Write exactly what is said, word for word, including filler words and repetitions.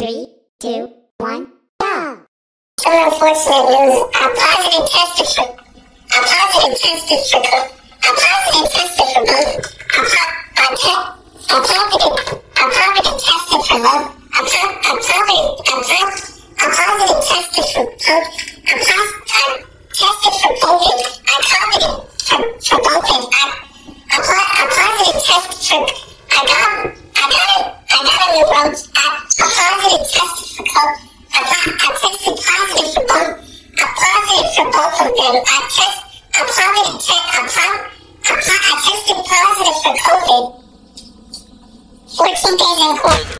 Three, two, one, go! Some unfortunate news. A positive tested for a positive tested for a positive tested for both. A po- a te- a positive a positive tested for both. A po- a positive a po- a positive tested for both. A pos- a tested for bovid. A positive for for bovid. A a, po- a positive test for I got I got a I got a new roach. A, a positive tested for both. I, I tested positive for both. I positive for both of them. I test. I positive test. I, po- I, po- I tested positive for COVID. fourteen days in court.